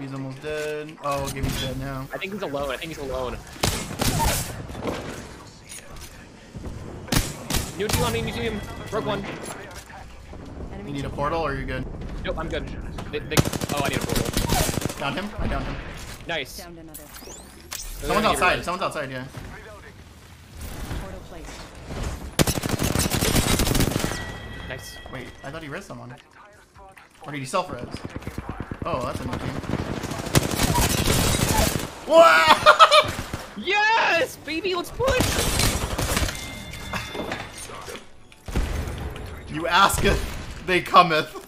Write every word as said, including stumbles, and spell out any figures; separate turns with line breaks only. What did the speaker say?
He's almost dead. Oh, okay, he's dead now.
I think he's alone. I think he's alone. New team on me, new team. Broke one.
You need a portal or are you good?
Nope, I'm good. They, they, oh, I need a portal.
Downed him? I downed him.
Nice.
Downed another.
Someone's outside. Someone's outside, yeah.
Portal placed.
Nice.
Wait, I thought he res someone. Or did he self-res? Oh, that's a new team. Wow!
Yes! Baby, let's push!
You asketh, they cometh.